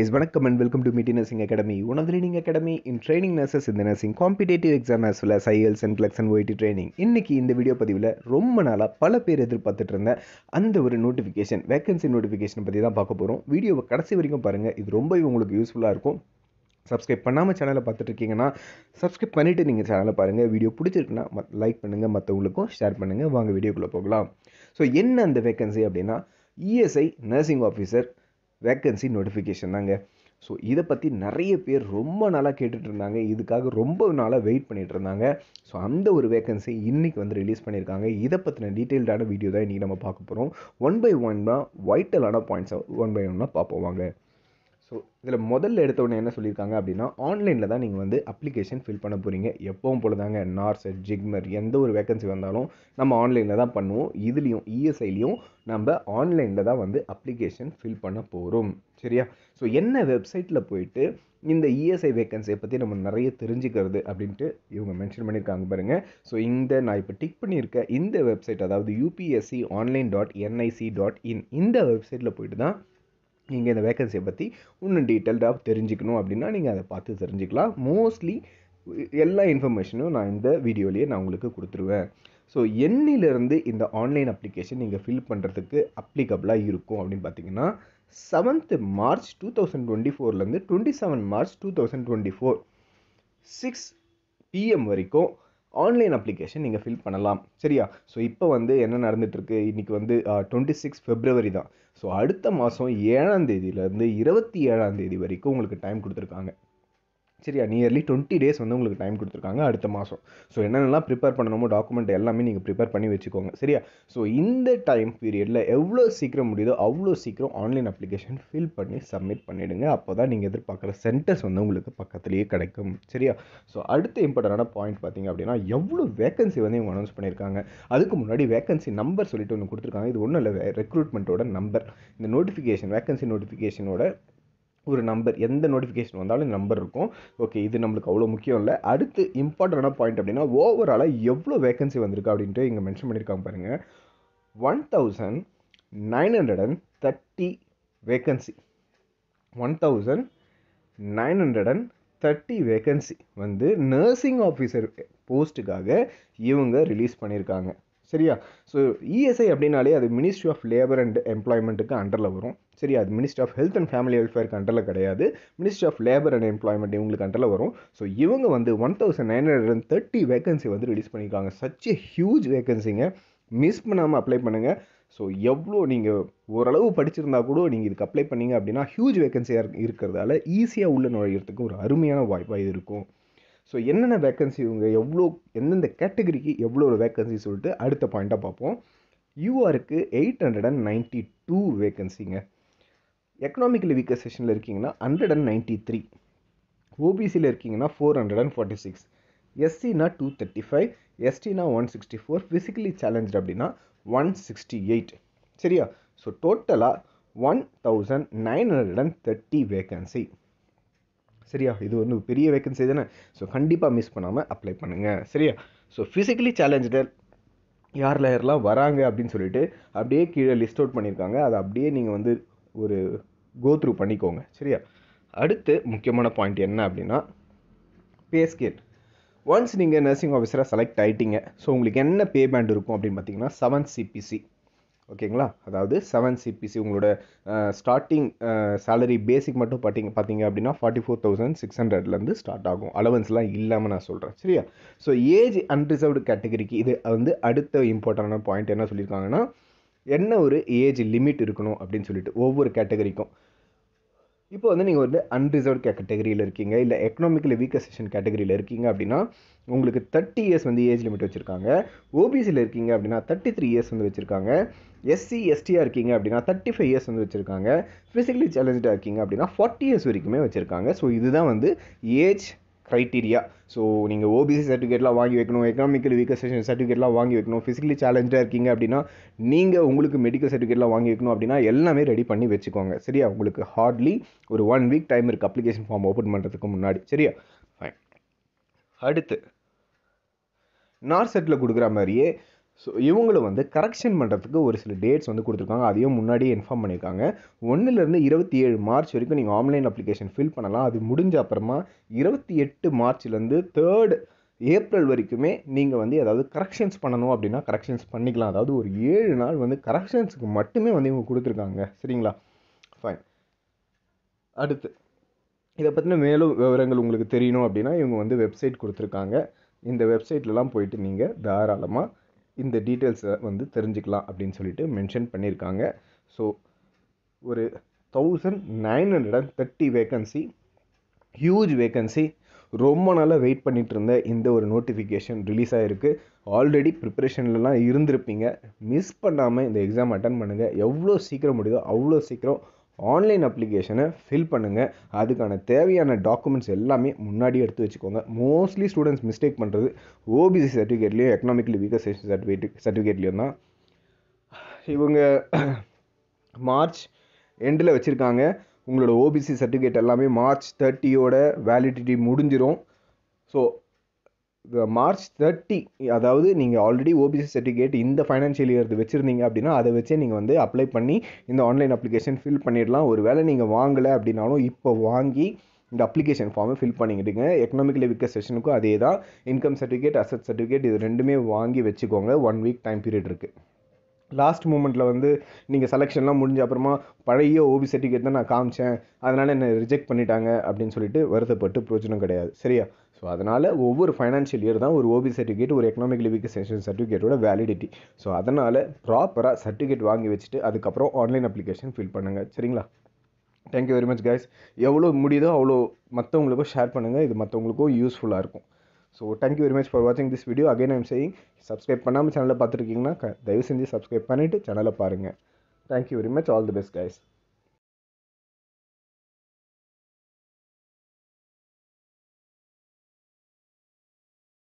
guys, welcome and welcome to Meet Nursing Academy, one of the leading academy in training nurses in the nursing competitive exam as well as IELTS and NCLEX and OET training. இன்னைக்கு இந்த video பதிவில் ரொம்ப நாளாக பல பேர் எதிர்பார்த்துட்டு இருந்த அந்த ஒரு நோட்டிஃபிகேஷன் வேகன்சி நோட்டிஃபிகேஷன் பற்றி தான் பார்க்க போகிறோம். வீடியோவை கடைசி வரைக்கும் பாருங்கள், இது ரொம்ப உங்களுக்கு யூஸ்ஃபுல்லாக இருக்கும். சப்ஸ்கிரைப் பண்ணாமல் சேனலை பார்த்துட்டு இருக்கீங்கன்னா சப்ஸ்கிரைப் பண்ணிவிட்டு நீங்கள் சேனலை பாருங்கள். வீடியோ பிடிச்சிருக்குன்னா லைக் பண்ணுங்கள், மற்றவங்களுக்கும் ஷேர் பண்ணுங்கள். வாங்க வீடியோக்குள்ளே போகலாம். ஸோ என்ன அந்த வேகன்சி அப்படின்னா ESI nursing officer vacancy notification தாங்க. ஸோ இதை பற்றி நிறைய பேர் ரொம்ப நாளாக கேட்டுட்டு இருந்தாங்க, இதுக்காக ரொம்ப நாளாக வெயிட் பண்ணிகிட்டு இருந்தாங்க. ஸோ அந்த ஒரு வேக்கன்சி இன்றைக்கி வந்து ரிலீஸ் பண்ணியிருக்காங்க. இதை பற்றின டீட்டெயில்டான வீடியோ தான் இன்றைக்கி நம்ம பார்க்க போகிறோம். ஒன் பை ஒன்னாக வைட்டலான பாயிண்ட்ஸை ஒன் பை ஒன்னாக பார்ப்போம் வாங்க. ஸோ இதில் முதல்ல எடுத்தோடனே என்ன சொல்லியிருக்காங்க அப்படின்னா ஆன்லைனில் தான் நீங்கள் வந்து அப்ளிகேஷன் ஃபில் பண்ண போகிறீங்க. எப்பவும் போல தாங்க நார்செட் ஜிக்மர் எந்த ஒரு வேகன்சி வந்தாலும் நம்ம ஆன்லைனில் தான் பண்ணுவோம். இதுலேயும் இஎஸ்ஐலையும் நம்ம ஆன்லைனில் தான் வந்து அப்ளிகேஷன் ஃபில் பண்ண போகிறோம். சரியா? ஸோ என்ன வெப்சைட்டில் போயிட்டு இந்த இஎஸ்ஐ வேகன்சியை பற்றி நம்ம நிறைய தெரிஞ்சுக்கிறது அப்படின்ட்டு இவங்க மென்ஷன் பண்ணியிருக்காங்க பாருங்கள். ஸோ நான் இப்போ டிக் பண்ணியிருக்க இந்த வெப்சைட், அதாவது upsconline.nic.in இந்த வெப்சைட்டில் போயிட்டு தான் நீங்கள் இந்த வேகன்சியை பற்றி இன்னும் டீட்டெயில்டாக தெரிஞ்சுக்கணும் அப்படின்னா நீங்கள் அதை பார்த்து தெரிஞ்சுக்கலாம். மோஸ்ட்லி எல்லா இன்ஃபர்மேஷனும் நான் இந்த வீடியோலேயே நான் உங்களுக்கு கொடுத்துருவேன். ஸோ என்னிலிருந்து இந்த ஆன்லைன் அப்ளிகேஷன் நீங்கள் ஃபில் பண்ணுறதுக்கு அப்ளிகபிளாக இருக்கும் அப்படின்னு பார்த்தீங்கன்னா 7th March 2024 27 March 2024 6 PM வரைக்கும் ஆன்லைன் அப்ளிகேஷன் நீங்கள் ஃபில் பண்ணலாம். சரியா? ஸோ இப்போ வந்து என்ன நடந்துகிட்ருக்கு, இன்றைக்கி வந்து 26 February தான். ஸோ அடுத்த மாதம் 7ஆம் தேதியிலேருந்து 27ஆம் தேதி வரைக்கும் உங்களுக்கு டைம் கொடுத்துருக்காங்க. சரியா? நியர்லி 20 days வந்து உங்களுக்கு டைம் கொடுத்துருக்காங்க அடுத்த மாதம். ஸோ என்னென்னலாம் ப்ரிப்பேர் பண்ணணுமோ டாக்குமெண்ட் எல்லாமே நீங்கள் ப்ரிப்பேர் பண்ணி வச்சுக்கோங்க. சரியா? ஸோ இந்த டைம் பீரியடில் எவ்வளோ சீக்கிரம் முடியுதோ அவ்வளோ சீக்கிரம் ஆன்லைன் அப்ளிகேஷன் ஃபில் பண்ணி சப்மிட் பண்ணிவிடுங்க. அப்போ தான் நீங்கள் எதிர்பார்க்குற சென்டர்ஸ் வந்து உங்களுக்கு பக்கத்துலேயே கிடைக்கும். சரியா? ஸோ அடுத்த இம்பார்ட்டண்டான பாயிண்ட் பார்த்தீங்க அப்படின்னா எவ்வளோ வேகன்சி வந்து இவங்க அனௌன்ஸ் பண்ணியிருக்காங்க. அதுக்கு முன்னாடி வேகன்சி நம்பர் சொல்லிட்டு ஒன்று கொடுத்துருக்காங்க. இது ஒன்றும் இல்லை, ரெக்ரூட்மெண்ட்டோட நம்பர். இந்த நோட்டிஃபிகேஷன் வேகன்சி நோட்டிஃபிகேஷனோட ஒரு நம்பர், எந்த நோட்டிஃபிகேஷன் வந்தாலும் நம்பர் இருக்கும். ஓகே, இது நம்மளுக்கு அவ்வளோ முக்கியம் இல்லை. அடுத்து இம்பார்ட்டண்டான பாயிண்ட் அப்படின்னா ஓவராலாக எவ்வளோ வேகன்சி வந்திருக்கு அப்படின்ட்டு இங்கே மென்ஷன் பண்ணியிருக்காங்க பாருங்கள். 1930 வேகன்சி 1930 வேகன்சி வந்து நர்சிங் ஆஃபீஸர் போஸ்ட்டுக்காக இவங்க ரிலீஸ் பண்ணியிருக்காங்க. சரியா? ஸோ இஎஸ்ஐ அப்படின்னாலே அது மினிஸ்ட்ரி ஆஃப் லேபர் அண்ட் எம்ப்ளாய்மெண்ட்டுக்கு அண்டரில் வரும். சரியா? அது ministry of health and family வெல்ஃபேருக்கு அண்டரில் கிடையாது, ministry of labour and employment இவங்களுக்கு அண்டரில் வரும். ஸோ இவங்க வந்து 1930 வேகன்சி வந்து ரிலீஸ் பண்ணியிருக்காங்க. சச் எ ஹியூஜ் வேகன்சிங்க. மிஸ் பண்ணாமல் அப்ளை பண்ணுங்கள். ஸோ எவ்வளோ நீங்கள் ஓரளவு படிச்சிருந்தா கூட நீங்கள் இதுக்கு அப்ளை பண்ணிங்க அப்படின்னா ஹியூஜ் வேகன்சியாக இருக்கிறதால ஈஸியாக உள்ள நுழையிறதுக்கு ஒரு அருமையான வாய்ப்பாக இது இருக்கும். ஸோ என்னென்ன வேக்கன்சி இவங்க எவ்வளோ எந்தெந்த கேட்டகரிக்கு எவ்வளோ ஒரு வேக்கன்சி சொல்லிட்டு அடுத்த பாயிண்ட்டாக பார்ப்போம். யூஆருக்கு 892 வேக்கன்சிங்க. எக்கனாமிக்கலி வீக்கர் செஷனில் இருக்கீங்கன்னா 193, ஓபிசியில் இருக்கீங்கன்னா 446, எஸ்சினா 235, எஸ்டினா 164, ஃபிசிக்கலி சேலஞ்ச் அப்படின்னா 168. சரியா? ஸோ டோட்டலாக 1930 வேக்கன்சி. சரியா? இது வந்து பெரிய வேகன்சி தானே. ஸோ கண்டிப்பாக மிஸ் பண்ணாமல் அப்ளை பண்ணுங்கள். சரியா? ஸோ ஃபிசிக்கலி சேலஞ்சர் யாரெல்லாம் வராங்க அப்படின்னு சொல்லிட்டு அப்படியே கீழே லிஸ்ட் அவுட் பண்ணியிருக்காங்க. அதை அப்படியே நீங்கள் வந்து ஒரு கோ த்ரூ பண்ணிக்கோங்க. சரியா? அடுத்து முக்கியமான பாயிண்ட் என்ன அப்படின்னா பே ஸ்கேல். ஒன்ஸ் நீங்கள் நர்சிங் ஆஃபீஸராக செலக்ட் ஆகிட்டீங்க, ஸோ உங்களுக்கு என்ன பே பேண்ட் இருக்கும் அப்படின்னு பார்த்தீங்கன்னா 7 CPC. ஓகேங்களா? அதாவது 7 CPC உங்களோட ஸ்டார்டிங் சேலரி பேசிக் மட்டும் பார்த்தீங்க அப்படின்னா 44,600 ஸ்டார்ட் ஆகும். அலவன்ஸ்லாம் இல்லாமல் நான் சொல்கிறேன். சரியா? ஸோ ஏஜ் அன்ரிசர்வ்டு கேட்டகரிக்கு இது வந்து அடுத்த இம்பார்ட்டண்டான பாயிண்ட் என்ன சொல்லியிருக்காங்கன்னா என்ன ஒரு ஏஜ் லிமிட் இருக்கணும் அப்படின்னு சொல்லிட்டு ஒவ்வொரு கேட்டகரிக்கும். இப்போ வந்து நீங்கள் வந்து அன்ரிசர்வ்டு கேட்டகரியில் இருக்கீங்க, இல்லை எக்கனாமிக்கலி வீக்கர் செஷன் கேட்டகரியில் இருக்கீங்க அப்படின்னா உங்களுக்கு 30 years வந்து ஏஜ் லிமிட் வச்சுருக்காங்க. ஓபிசியில் இருக்கீங்க அப்படின்னா 33 years வந்து வச்சுருக்காங்க. எஸ்சி எஸ்டியாக இருக்கீங்க அப்படின்னா 35 years வந்து வச்சுருக்காங்க. ஃபிசிக்கலி சேலஞ்சாக இருக்கீங்க அப்படின்னா 40 years வரைக்குமே வச்சுருக்காங்க. ஸோ இதுதான் வந்து ஏஜ் க்ரைட்டீரியா. ஸோ நீங்கள் ஓபிசி சர்டிஃபிகேட்லாம் வாங்கி வைக்கணும், எக்கனாமிக்கலி வீக்கர் செஷன் சர்டிஃபிகேட்லாம் வாங்கி வைக்கணும், ஃபிசிக்கலி சேலஞ்சாக இருக்கீங்க அப்படின்னா நீங்கள் உங்களுக்கு மெடிக்கல் சர்டிஃபிகேட்லாம் வாங்கி வைக்கணும் அப்படின்னா எல்லாமே ரெடி பண்ணி வச்சுக்கோங்க. சரியா? உங்களுக்கு ஹார்ட்லி ஒரு 1 week டைம் இருக்குது அப்ளிகேஷன் ஃபார்ம் ஓப்பன் பண்ணுறதுக்கு முன்னாடி. சரியா? ஃபைன். அடுத்து நார்செட்டில் கொடுக்குற மாதிரியே ஸோ இவங்களும் வந்து கரெக்ஷன் பண்ணுறதுக்கு ஒரு சில டேட்ஸ் வந்து கொடுத்துருக்காங்க. அதையும் முன்னாடியே இன்ஃபார்ம் பண்ணியிருக்காங்க. 1லேருந்து 27 மார்ச் வரைக்கும் நீங்கள் ஆன்லைன் அப்ளிகேஷன் ஃபில் பண்ணலாம். அது முடிஞ்ச அப்புறமா 28 மார்ச்லேருந்து 3 ஏப்ரல் வரைக்குமே நீங்கள் வந்து ஏதாவது கரெக்ஷன்ஸ் பண்ணணும் அப்படின்னா கரெக்ஷன்ஸ் பண்ணிக்கலாம். அதாவது ஒரு 7 நாள் வந்து கரெக்ஷன்ஸுக்கு மட்டுமே வந்து இவங்க கொடுத்துருக்காங்க. சரிங்களா? ஃபைன். அடுத்து இதை பற்றின மேலும் விவரங்கள் உங்களுக்கு தெரியணும் அப்படின்னா இவங்க வந்து வெப்சைட் கொடுத்துருக்காங்க. இந்த வெப்சைட்லலாம் போயிட்டு நீங்கள் தாராளமாக இந்த டீட்டெயில்ஸை வந்து தெரிஞ்சுக்கலாம் அப்படின்னு சொல்லிட்டு மென்ஷன் பண்ணியிருக்காங்க. ஸோ ஒரு 1930 வேக்கன்சி, ஹியூஜ் வேக்கன்சி. ரொம்ப நாளாக வெயிட் பண்ணிகிட்டு இருந்த இந்த ஒரு நோட்டிஃபிகேஷன் ரிலீஸ் ஆகிருக்கு. ஆல்ரெடி ப்ரிப்பரேஷன்லலாம் இருந்திருப்பீங்க. மிஸ் பண்ணாமல் இந்த எக்ஸாம் அட்டன் பண்ணுங்கள். எவ்வளோ சீக்கிரம் முடியுதோ அவ்வளோ சீக்கிரம் ஆன்லைன் அப்ளிகேஷனை ஃபில் பண்ணுங்கள். அதுக்கான தேவையான டாக்குமெண்ட்ஸ் எல்லாமே முன்னாடியே எடுத்து வச்சுக்கோங்க. மோஸ்ட்லி ஸ்டூடெண்ட்ஸ் மிஸ்டேக் பண்ணுறது ஓபிசி சர்டிஃபிகேட்லேயும் எக்கனாமிக்கலி வீக்கர் செக்ஷன் சர்டிஃபிகேட்லேயும் தான். இவங்க மார்ச் எண்டில் வச்சுருக்காங்க. உங்களோட ஓபிசி சர்டிஃபிகேட் எல்லாமே மார்ச் 30யோட வேலிடிட்டி முடிஞ்சிடும். ஸோ மார்ச் 30, அதாவது நீங்கள் ஆல்ரெடி ஓபிசி சர்டிஃபிகேட் இந்த ஃபைனான்ஷியல் இயர் வச்சுருந்தீங்க அப்படின்னா அதை வச்சே நீங்கள் வந்து அப்ளை பண்ணி இந்த ஆன்லைன் அப்ளிகேஷன் ஃபில் பண்ணிடலாம். ஒரு வேளை நீங்கள் வாங்கலை அப்படின்னாலும் இப்போ வாங்கி இந்த அப்ளிகேஷன் ஃபார்மை ஃபில் பண்ணிக்கிட்டுங்க. எக்கனாமிக்கலி வீக்கர் செக்ஷனுக்கும் அதே தான். இன்கம் சர்டிஃபிகேட், அசட் சர்டிஃபிகேட் இது ரெண்டுமே வாங்கி வச்சுக்கோங்க. 1 வீக் டைம் பீரியட் இருக்குது. லாஸ்ட் மூமெண்ட்டில் வந்து நீங்கள் செலெக்ஷன்லாம் முடிஞ்ச அப்புறமா பழைய ஓபி சர்டிஃபிகேட் தான் நான் காமிச்சேன், அதனால் என்னை ரிஜெக்ட் பண்ணிட்டாங்க அப்படின்னு சொல்லிட்டு வருத்தப்பட்டு பிரயோஜனம் கிடையாது. சரியா? ஸோ அதனால் ஒவ்வொரு ஃபைனான்ஷியல் இயர் தான் ஒரு ஓபி சர்டிஃபிகேட், ஒரு எக்கனாமிக்கலி வீக்கர் செக்ஷன் சர்டிஃபிகேட்டோட வேலிடிட்டி. ஸோ அதனால் ப்ராப்பராக சர்டிஃபிகேட் வாங்கி வச்சுட்டு அதுக்கப்புறம் ஆன்லைன் அப்ளிகேஷன் ஃபில் பண்ணுங்கள். சரிங்களா? Thank you very much guys. எவ்வளோ முடியுதோ அவ்வளோ மற்றவங்களுக்கும் ஷேர் பண்ணுங்கள். இது மற்றவங்களுக்கும் யூஸ்ஃபுல்லாக இருக்கும். So thank you very much for வாட்சிங் this video. Again I'm saying, subscribe பண்ணாமல் சேனலை பார்த்துருக்கீங்கன்னா தயவு செஞ்சு சப்ஸ்கிரைப் பண்ணிவிட்டு சேனலை பாருங்கள். Thank you very much. All the best guys.